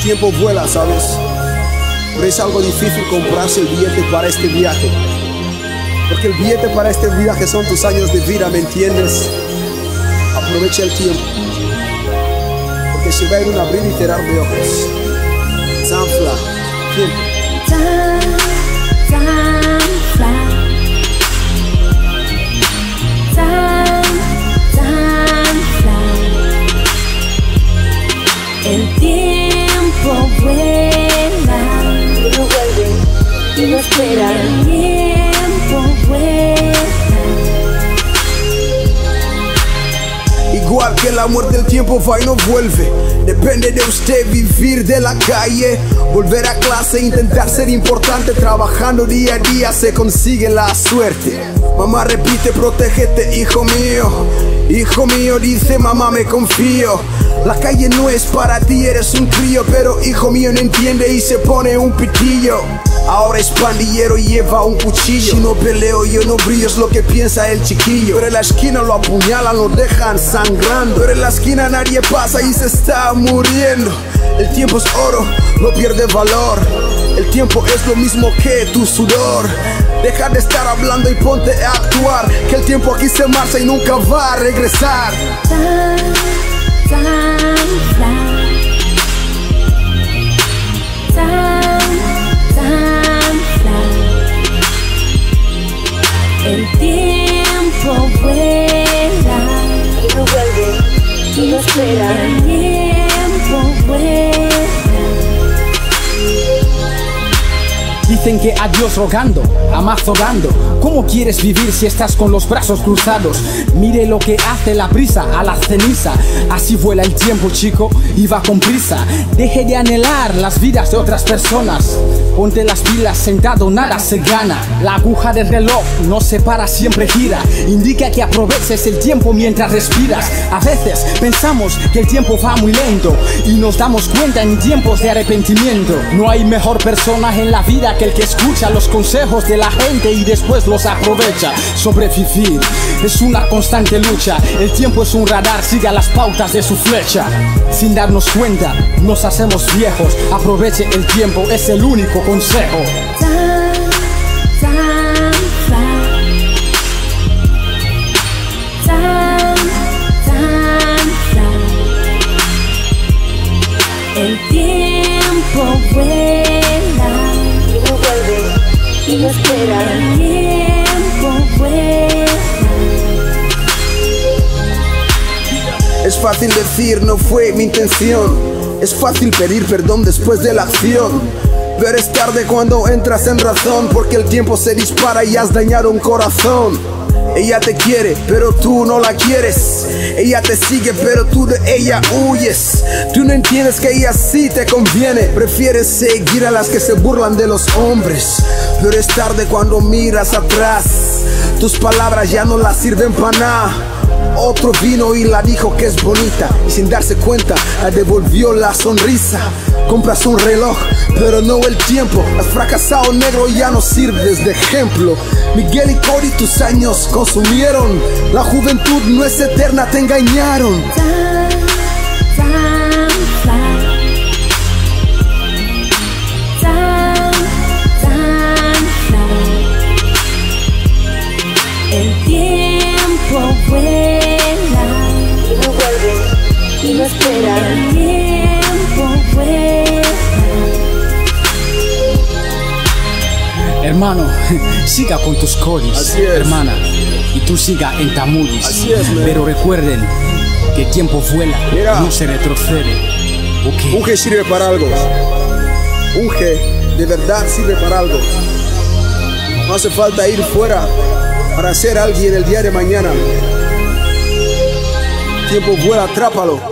tiempo vuela, ¿sabes? Pero es algo difícil comprarse el billete para este viaje. Porque el billete para este viaje son tus años de vida, ¿me entiendes? Aprovecha el tiempo, porque se va a ir un abrir y cerrar de ojos. Time fly, tiempo. Time fly. Time fly. El tiempo vuela y no vuelve y no espera. El tiempo vuela. Igual que la muerte, el tiempo va y no vuelve. Depende de usted vivir de la calle, volver a clase, intentar ser importante. Trabajando día a día se consigue la suerte. Mamá repite, protégete, hijo mío. Hijo mío, dice mamá, me confío. La calle no es para ti, eres un crío. Pero hijo mío no entiende y se pone un pitillo. Ahora es pandillero y lleva un cuchillo. Si no peleo yo no brillo, es lo que piensa el chiquillo. Pero en la esquina lo apuñalan, lo dejan sangrando. Pero en la esquina nadie pasa y se está muriendo. El tiempo es oro, no pierde valor. El tiempo es lo mismo que tu sudor. Deja de estar hablando y ponte a actuar, que el tiempo aquí se marcha y nunca va a regresar. Time fly. Time fly. El tiempo vuela y no vuelve y no espera. El tiempo vuela. Dicen que a Dios rogando, a mazo dando. ¿Cómo quieres vivir si estás con los brazos cruzados? Mire lo que hace la brisa a la ceniza. Así vuela el tiempo, chico, y va con prisa. Deje de anhelar las vidas de otras personas. Ponte las pilas, sentado nada se gana. La aguja del reloj no se para, siempre gira. Indica que aproveches el tiempo mientras respiras. A veces pensamos que el tiempo va muy lento y nos damos cuenta en tiempos de arrepentimiento. No hay mejor persona en la vida que el que escucha los consejos de la gente y después los aprovecha. Sobrevivir es una constante lucha. El tiempo es un radar, siga las pautas de su flecha. Sin darnos cuenta, nos hacemos viejos. Aproveche el tiempo, es el único consejo. Time fly. Time fly. El tiempo vuela y no vuelve y no espera. El tiempo vuela. Es fácil decir no fue mi intención. Es fácil pedir perdón después de la acción. Pero es tarde cuando entras en razón, porque el tiempo se dispara y has dañado un corazón. Ella te quiere, pero tú no la quieres. Ella te sigue, pero tú de ella huyes. Tú no entiendes que ella sí te conviene. Prefieres seguir a las que se burlan de los hombres. Pero es tarde cuando miras atrás. Tus palabras ya no las sirven para nada. Otro vino y la dijo que es bonita, y sin darse cuenta la devolvió la sonrisa. Compras un reloj, pero no el tiempo. Has fracasado, negro, ya no sirves de ejemplo. Miguel y Cody tus años consumieron. La juventud no es eterna, te engañaron. Time fly. Time fly. El tiempo vuela y no vuelve y no espera. El tiempo vuela. Hermano, siga con tus codis. Así es. Hermana, y tú siga en Tamulis. Así es, man. Pero recuerden que el tiempo vuela, Mira. no se retrocede. Okay. Un G sirve para algo. Un G de verdad sirve para algo. No hace falta ir fuera para ser alguien el día de mañana. Tiempo vuela, atrápalo.